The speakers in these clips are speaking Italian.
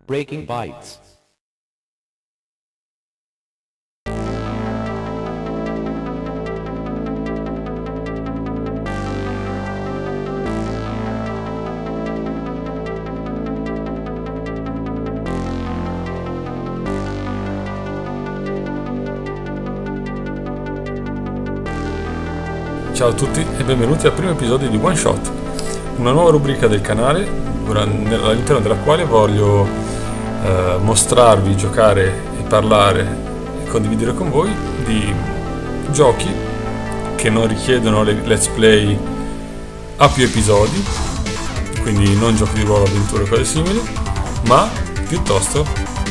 Breaking Bytes. Ciao a tutti e benvenuti al primo episodio di One Shot, una nuova rubrica del canale all'interno della quale voglio mostrarvi, giocare e parlare e condividere con voi di giochi che non richiedono le let's play a più episodi, quindi non giochi di ruolo, avventure o cose simili, ma piuttosto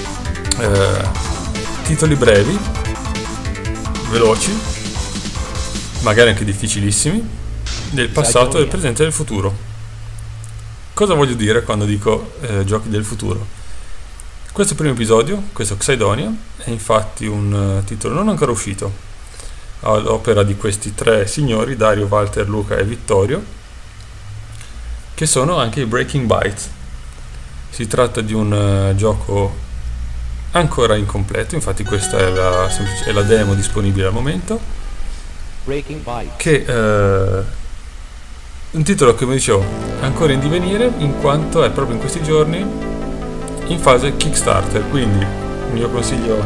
titoli brevi, veloci, magari anche difficilissimi, del passato, del presente e del futuro. Cosa voglio dire quando dico giochi del futuro? Questo primo episodio, questo Xidonia, è infatti un titolo non ancora uscito, all'opera di questi tre signori, Dario, Walter, Luca e Vittorio, che sono anche i Breaking Bytes. Si tratta di un gioco ancora incompleto, infatti questa è la demo disponibile al momento, che un titolo, come dicevo, ancora in divenire, in quanto è proprio in questi giorni in fase Kickstarter, quindi il mio consiglio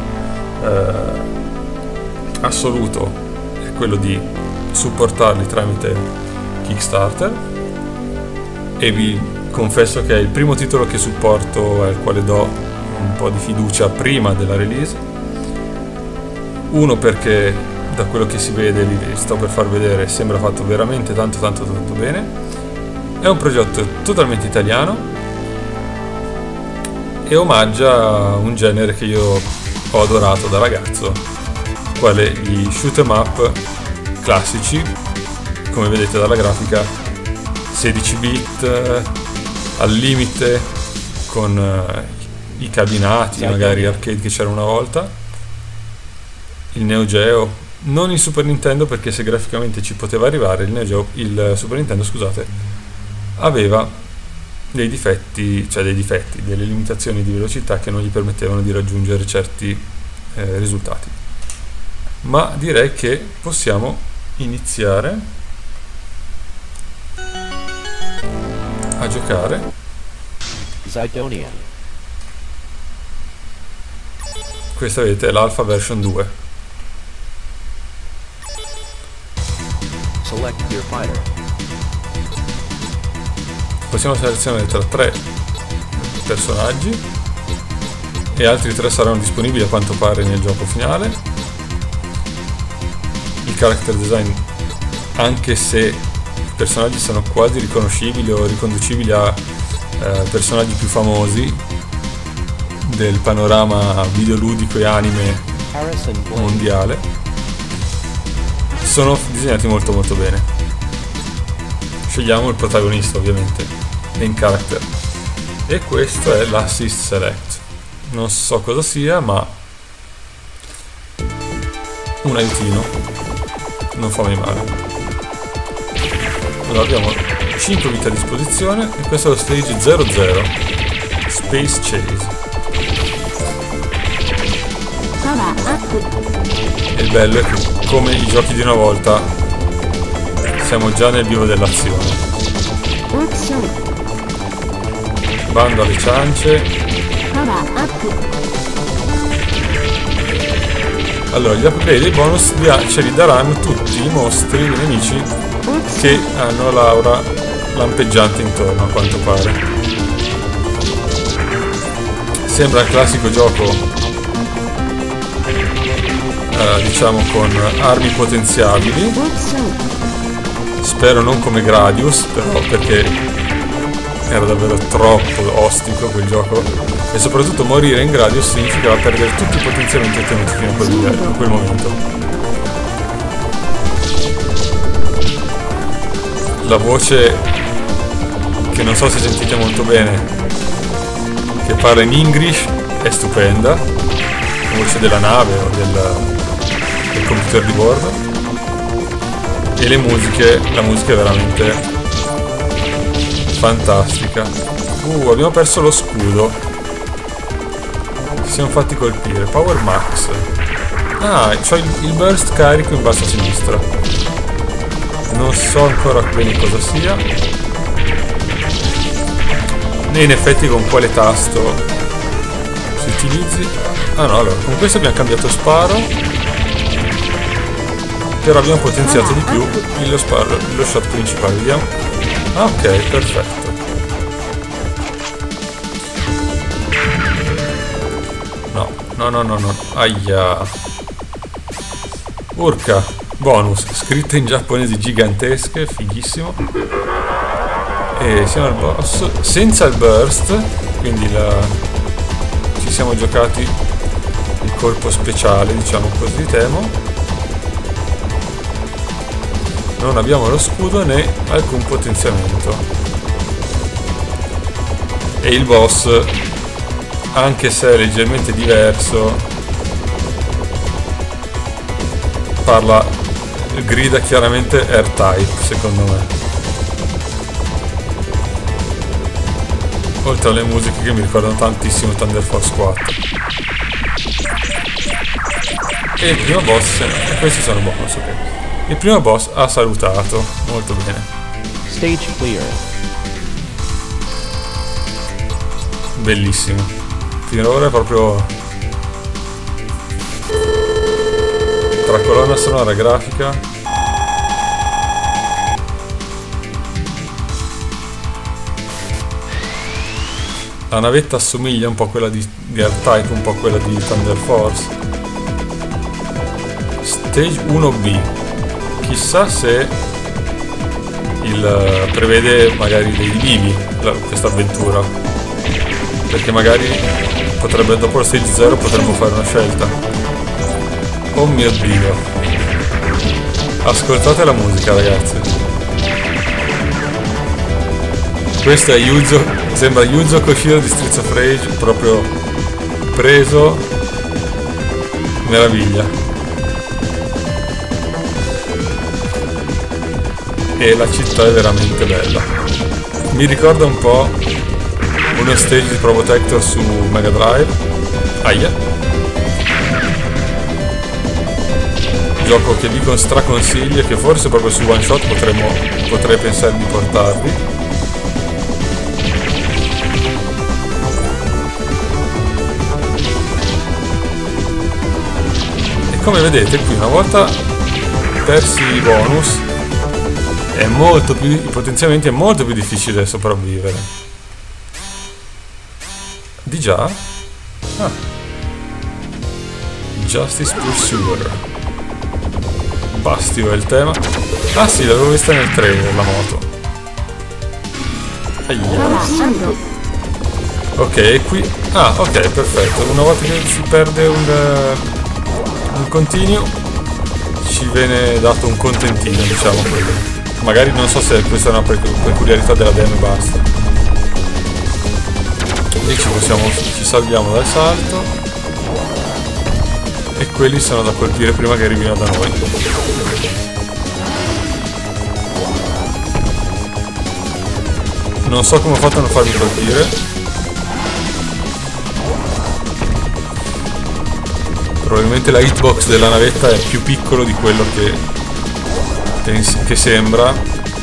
assoluto è quello di supportarli tramite Kickstarter, e vi confesso che è il primo titolo che supporto, al quale do un po' di fiducia prima della release. Uno, perché da quello che si vede, vi sto per far vedere, sembra fatto veramente tanto bene. È un progetto totalmente italiano e omaggia un genere che io ho adorato da ragazzo, quale gli shoot 'em up classici, come vedete dalla grafica, 16 bit al limite, con i cabinati magari arcade che c'era una volta, il Neo Geo, non il Super Nintendo, perché se graficamente ci poteva arrivare il Super Nintendo, scusate, aveva delle limitazioni di velocità che non gli permettevano di raggiungere certi risultati. Ma direi che possiamo iniziare a giocare. Xidonia. Questa, vedete, è l'Alpha version 2. Select your fighter. Possiamo selezionare tra 3 personaggi e altri 3 saranno disponibili a quanto pare nel gioco finale. Il character design, anche se i personaggi sono quasi riconoscibili o riconducibili a personaggi più famosi del panorama videoludico e anime mondiale, sono disegnati molto bene. Scegliamo il protagonista, ovviamente, main character, e questo è l'assist select. Non so cosa sia, ma un aiutino non fa mai male. Allora, abbiamo 5 vite a disposizione e questo è lo stage 00, Space Chase. E il bello è che, come i giochi di una volta, siamo già nel vivo dell'azione. Bando alle ciance. Allora, gli upgrade e i bonus ce li daranno tutti i mostri, i nemici che hanno l'aura lampeggiante intorno, a quanto pare. Sembra il classico gioco, diciamo, con armi potenziabili. Spero non come Gradius, però, perché era davvero troppo ostico quel gioco, e soprattutto morire in Gradius significava perdere tutti i potenziamenti ottenuti fino a quel momento. La voce, che non so se sentite molto bene, che parla in English, è stupenda, la voce della nave o del computer di bordo. E la musica è veramente fantastica. Abbiamo perso lo scudo. siamo fatti colpire. Power max. Ah, c'ho il burst carico in basso a sinistra. Non so ancora bene cosa sia. Né in effetti con quale tasto si utilizzi. Ah no, allora, con questo abbiamo cambiato sparo. Però abbiamo potenziato di più lo shot principale. Vediamo. Ah, ok, perfetto. No. Aia. Urca. Bonus. Scritte in giapponese gigantesche. Fighissimo. E siamo al boss. Senza il burst. Quindi ci siamo giocati il colpo speciale, diciamo così, temo. Non abbiamo lo scudo né alcun potenziamento. E il boss, anche se è leggermente diverso, grida chiaramente R-Type, secondo me. Oltre alle musiche che mi ricordano tantissimo Thunder Force 4. E il primo boss, questi sono bonus, ok. Il primo boss ha salutato, molto bene. Stage clear. Bellissimo. Finora è proprio tra colonna sonora grafica. La navetta assomiglia un po' a quella di R-Type, un po' a quella di Thunder Force. Stage 1B. Chissà se prevede magari dei vivi questa avventura, perché magari dopo lo stage 0 potremmo fare una scelta. Oh mio Dio, ascoltate la musica, ragazzi. Questo è Yuzo, sembra Yuzo Koshiro di Streets of Rage, proprio preso. Meraviglia. E la città è veramente bella. Mi ricorda un po' uno stage di Probotector su Mega Drive. Aia. Gioco che vi straconsiglio e che forse proprio su One Shot potrei pensare di portarvi. E come vedete qui, una volta persi i bonus, i potenziamenti è molto più difficile sopravvivere. Di già? Ah. Justice Pursuer. Bastio è il tema. Ah sì, l'avevo vista nel trailer, la moto. Aia. Ok, qui. Ah, ok, perfetto. Una volta che si perde un continuo, ci viene dato un contentino, diciamo così. Magari non so se questa è una peculiarità della demo e basta. E ci salviamo dal salto. E quelli sono da colpire prima che arrivino da noi. Non so come ho fatto a non farmi colpire. Probabilmente la hitbox della navetta è più piccolo di quello che sembra,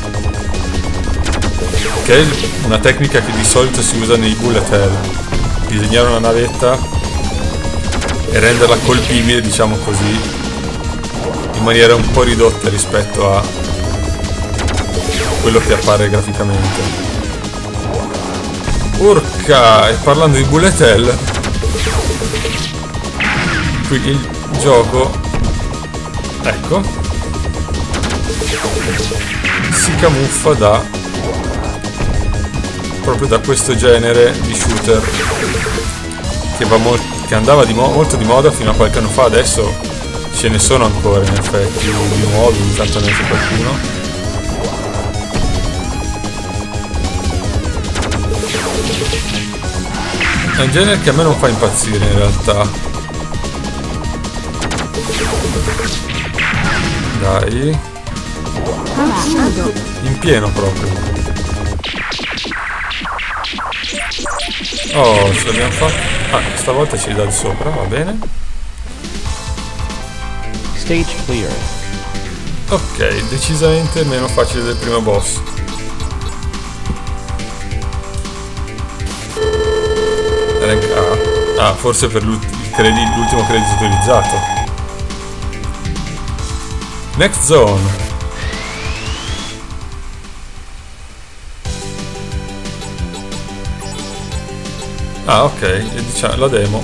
che è una tecnica che di solito si usa nei bullet hell, disegnare una navetta e renderla colpibile, diciamo così, in maniera un po' ridotta rispetto a quello che appare graficamente. Urca! E parlando di bullet hell, qui il gioco, ecco, si camuffa proprio da questo genere di shooter che andava molto di moda fino a qualche anno fa. Adesso ce ne sono ancora in effetti di nuovi, intanto ne c'è qualcuno. È un genere che a me non fa impazzire in realtà. Dai, in pieno proprio. Oh, ce l'abbiamo fatta. Ah, stavolta ci dà di sopra, va bene. Stage clear. Ok, decisamente meno facile del primo boss. Rank A. Ah, forse per l'ultimo credito utilizzato. Next zone. Ah, ok, e diciamo, la demo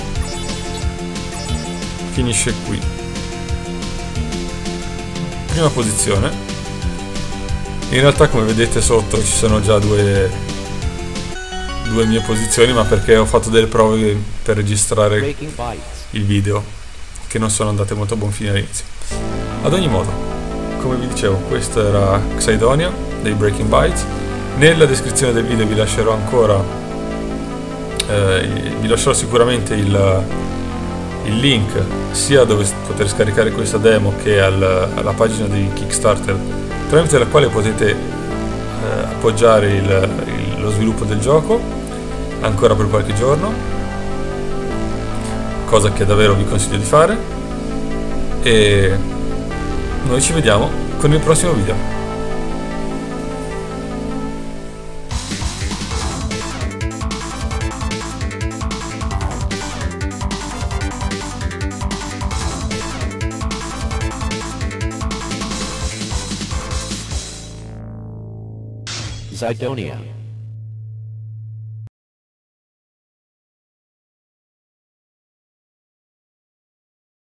finisce qui. Prima posizione. In realtà, come vedete sotto, ci sono già due mie posizioni, ma perché ho fatto delle prove per registrare Breaking Bites. il video, che non sono andate molto a buon fine all'inizio. Ad ogni modo, come vi dicevo, questo era Xidonia dei Breaking Bites. Nella descrizione del video vi lascerò ancora vi lascerò sicuramente il link sia dove poter scaricare questa demo che alla pagina di Kickstarter, tramite la quale potete appoggiare lo sviluppo del gioco ancora per qualche giorno, cosa che davvero vi consiglio di fare, e noi ci vediamo con il prossimo video. Xidonia.